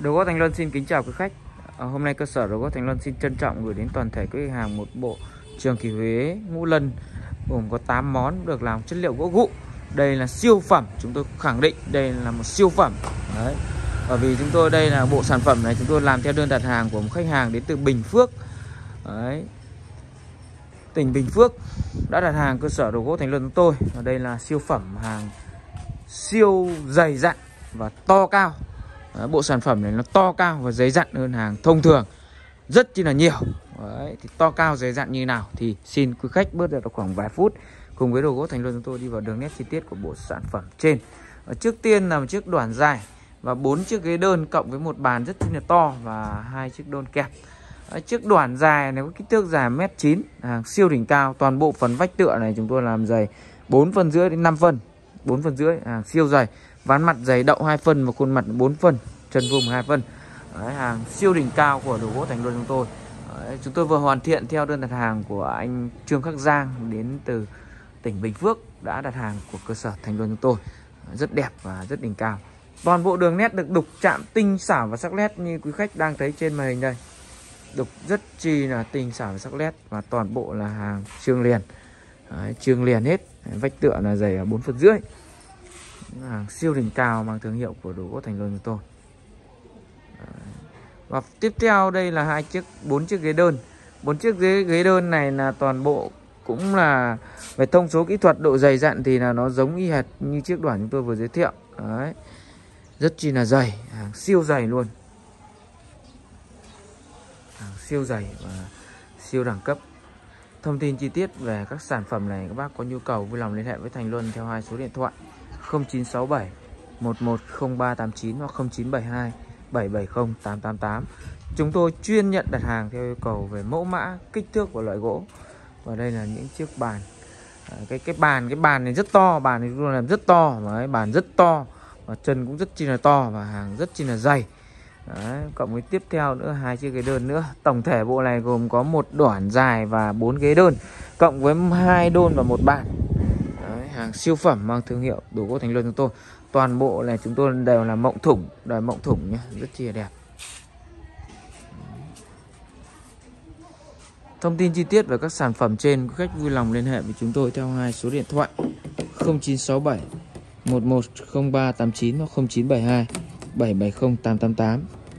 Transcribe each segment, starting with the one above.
Đồ gỗ Thành Luân xin kính chào quý khách. Hôm nay cơ sở đồ gỗ Thành Luân xin trân trọng gửi đến toàn thể quý khách hàng một bộ Trường Kỳ Huế Ngũ Lân gồm có 8 món được làm chất liệu gỗ gụ. Đây là siêu phẩm, chúng tôi khẳng định đây là một siêu phẩm. Đấy. Bởi vì chúng tôi đây là bộ sản phẩm này chúng tôi làm theo đơn đặt hàng của một khách hàng đến từ Bình Phước. Đấy. Tỉnh Bình Phước đã đặt hàng cơ sở đồ gỗ Thành Luân chúng tôi. Và đây là siêu phẩm, hàng siêu dày dặn và to cao. Đấy, bộ sản phẩm này nó to cao và dày dặn hơn hàng thông thường rất chi là nhiều. Đấy, thì to cao dày dặn như nào thì xin quý khách bớt được khoảng vài phút cùng với đồ gỗ Thành Luân chúng tôi đi vào đường nét chi tiết của bộ sản phẩm trên. Trước tiên là một chiếc đoản dài và 4 chiếc ghế đơn cộng với một bàn rất chi là to và 2 chiếc đôn kẹp. Chiếc đoản dài này có kích thước dài 1m9, hàng siêu đỉnh cao. Toàn bộ phần vách tựa này chúng tôi làm dày 4,5 phân đến 5 phân, 4,5 phân, hàng siêu dày. Ván mặt dày đậu 2 phân và khuôn mặt 4 phân, chân vùng 2 phân. Đấy, hàng siêu đỉnh cao của đồ gỗ Thành Luân chúng tôi. Đấy, chúng tôi vừa hoàn thiện theo đơn đặt hàng của anh Trương Khắc Giang đến từ tỉnh Bình Phước đã đặt hàng của cơ sở Thành Luân chúng tôi. Rất đẹp và rất đỉnh cao. Toàn bộ đường nét được đục chạm tinh xảo và sắc nét như quý khách đang thấy trên màn hình đây. Đục rất chi là tinh xảo và sắc nét và toàn bộ là hàng trương liền. Đấy, trương liền hết. Vách tựa là dày 4,5 phân. Hàng siêu đỉnh cao mang thương hiệu của đồ gỗ Thành Luân chúng tôi. Và tiếp theo đây là 4 chiếc ghế đơn. 4 chiếc ghế đơn này là toàn bộ cũng là về thông số kỹ thuật, độ dày dặn thì là nó giống y hệt như chiếc đoản chúng tôi vừa giới thiệu. Đấy. Rất chi là dày, hàng siêu dày luôn. Hàng siêu dày và siêu đẳng cấp. Thông tin chi tiết về các sản phẩm này các bác có nhu cầu vui lòng liên hệ với Thành Luân theo 2 số điện thoại 0967 110389 hoặc 0972 770 888. Chúng tôi chuyên nhận đặt hàng theo yêu cầu về mẫu mã, kích thước và loại gỗ. Và đây là những chiếc bàn. Cái bàn này rất to, bàn này luôn làm rất to, đấy, bàn rất to và chân cũng rất chi là to và hàng rất chi là dày. Đấy, cộng với tiếp theo nữa 2 chiếc ghế đơn nữa. Tổng thể bộ này gồm có một đoản dài và 4 ghế đơn cộng với 2 đôn và một bàn. Đấy, hàng siêu phẩm mang thương hiệu đồ gỗ Thành Luân chúng tôi. Toàn bộ này chúng tôi đều là mộng thủng, đời mộng thủng nhé, rất chi là đẹp. Thông tin chi tiết về các sản phẩm trên, quý khách vui lòng liên hệ với chúng tôi theo 2 số điện thoại 0967 110389 hoặc 0972 770 888.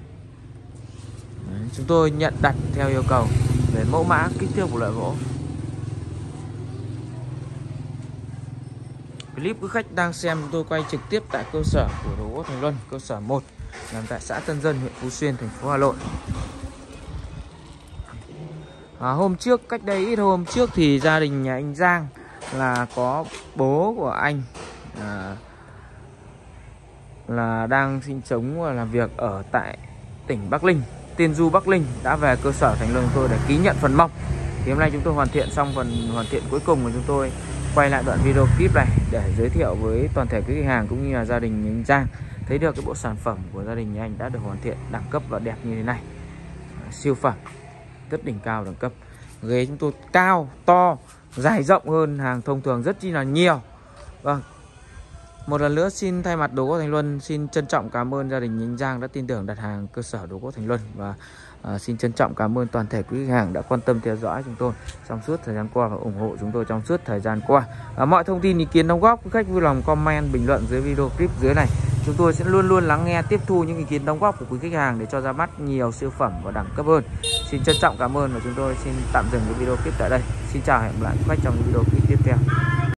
Đấy, chúng tôi nhận đặt theo yêu cầu về mẫu mã, kích thước của loại gỗ. Clip quý khách đang xem tôi quay trực tiếp tại cơ sở của đồ gỗ Thành Luân, cơ sở 1 nằm tại xã Tân Dân, huyện Phú Xuyên, thành phố Hà Nội. Hôm trước, cách đây ít hôm trước thì gia đình nhà anh Giang là có bố của anh là đang sinh sống và làm việc ở tại tỉnh Bắc Ninh, Tiên Du, Bắc Ninh đã về cơ sở Thành Luân tôi để ký nhận phần mong. Thì hôm nay chúng tôi hoàn thiện xong phần hoàn thiện cuối cùng, và chúng tôi quay lại đoạn video clip này để giới thiệu với toàn thể quý khách hàng cũng như là gia đình anh Giang thấy được cái bộ sản phẩm của gia đình nhà anh đã được hoàn thiện đẳng cấp và đẹp như thế này. Siêu phẩm, rất đỉnh cao đẳng cấp. Ghế chúng tôi cao, to, dài rộng hơn hàng thông thường rất chi là nhiều. Vâng. Một lần nữa xin thay mặt đồ gỗ Thành Luân xin trân trọng cảm ơn gia đình anh Giang đã tin tưởng đặt hàng cơ sở đồ gỗ Thành Luân, và xin trân trọng cảm ơn toàn thể quý khách hàng đã quan tâm theo dõi chúng tôi trong suốt thời gian qua và ủng hộ chúng tôi trong suốt thời gian qua. Mọi thông tin ý kiến đóng góp quý khách vui lòng comment bình luận dưới video clip dưới này. Chúng tôi sẽ luôn luôn lắng nghe, tiếp thu những ý kiến đóng góp của quý khách hàng để cho ra mắt nhiều siêu phẩm và đẳng cấp hơn. Xin trân trọng cảm ơn và chúng tôi xin tạm dừng cái video clip tại đây. Xin chào, hẹn gặp lại quý khách trong video clip tiếp theo.